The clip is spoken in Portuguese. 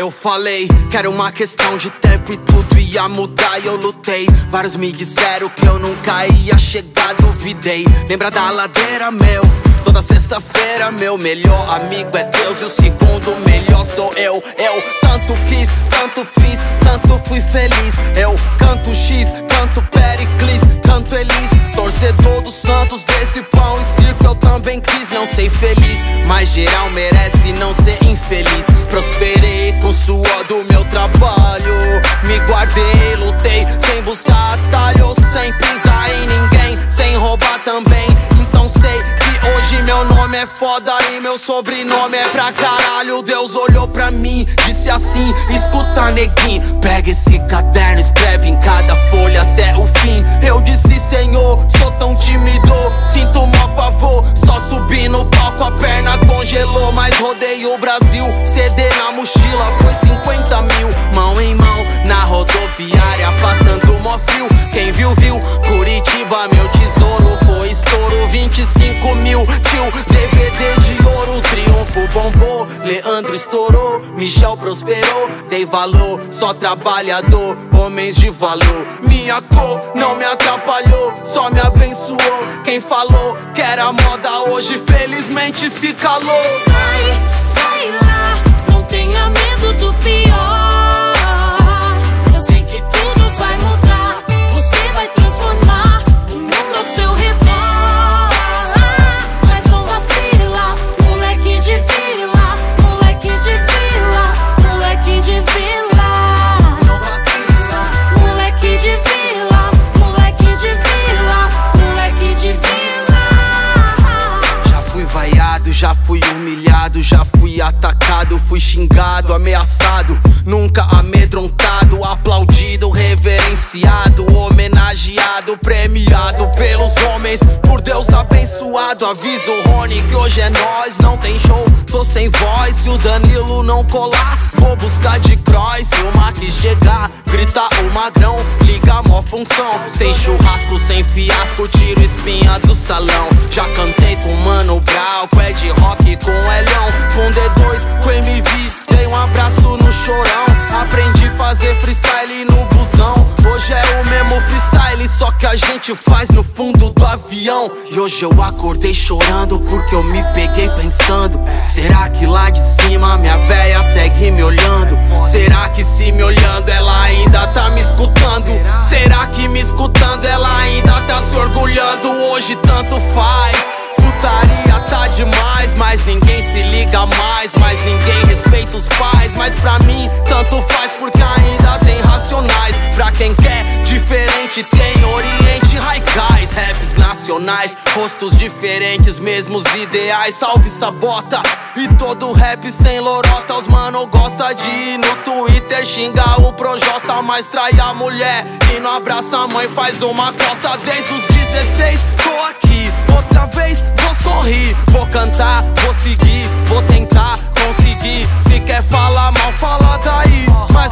Eu falei que era uma questão de tempo e tudo ia mudar e eu lutei. Vários me disseram que eu nunca ia chegar, duvidei. Lembra da ladeira, meu? Toda sexta-feira, meu melhor amigo é Deus e o segundo melhor sou eu. Eu tanto quis, tanto fiz, tanto fui feliz. Eu canto X, canto Pericles, canto Elis. Torcedor dos Santos, desse pão e circo eu também quis. Não sei feliz, mas geral merece não ser infeliz. Prosperei com o suor do meu trabalho. Me guardei, lutei, sem buscar atalho, sem pisar em ninguém, sem roubar também. Então sei que hoje meu nome é foda e meu sobrenome é pra caralho. Deus olhou pra mim, disse assim: escuta, neguinho, pega esse caderno, escreve em cada folha até o fim. Eu disse: Senhor, sou tão tímido, sinto mó pavor. Só subi no palco, a perna congelou. Mas rodei o Brasil, CD na mochila foi 50 mil. Mão em mão, na rodoviária, passando mó frio. Quem viu, viu, Curitiba, meu tesouro. Foi estouro, 25 mil, tio, DVD de ouro. Triunfo bombou, Leandro estourou, Michel prosperou. Dei valor, só trabalhador, homens de valor. Minha cor não me atrapalhou, só me abençoou. Quem falou que era moda hoje, felizmente se calou. Vai lá, não tenha medo do pior. Eu sei que tudo vai mudar, você vai transformar o mundo ao seu redor. Mas não vacila, moleque de vila, moleque de vila, moleque de vila. Não vacila, moleque de vila, moleque de vila, moleque de vila. Já fui vaiado, já fui humilhado, já fui atacado, fui xingado, ameaçado, nunca amedrontado, aplaudido, reverenciado, homenageado, premiado pelos homens, por Deus abençoado. Aviso o Rony que hoje é nós, não tem show, tô sem voz. Se o Danilo não colar, vou buscar de cross. Se o Marques chegar, grita o magrão, liga a mó função. Sem churrasco, sem fiasco, tiro espinha do salão. Já cantei com Mano Brown, com Ed Rock, com Elhão, com D2, com MV, dei um abraço no chorão. Aprendi a fazer freestyle no busão. Hoje é o mesmo freestyle, só que a gente faz no fundo do avião. E hoje eu acordei chorando porque eu me peguei pensando: será que lá de cima minha véia segue me olhando? Será que se me olhando ela ainda tá me escutando? Será que me escutando ela ainda tá se orgulhando? Hoje tanto faz, putaria tá demais, mas ninguém se liga mais, mas ninguém respeita os pais. Mas pra mim tanto faz porque ainda tem Racionais. Pra quem quer diferente tem Oriente, Raikais, raps nacionais, rostos diferentes, mesmos ideais. Salve Sabota e todo rap sem lorota. Os mano gosta de ir no Twitter xingar o Projota, mas trai a mulher e não abraça a mãe, faz uma cota. Desde os 16 tô aqui, outra vez vou sorrir, vou cantar, vou seguir, vou tentar conseguir. Se quer falar mal, fala daí, mas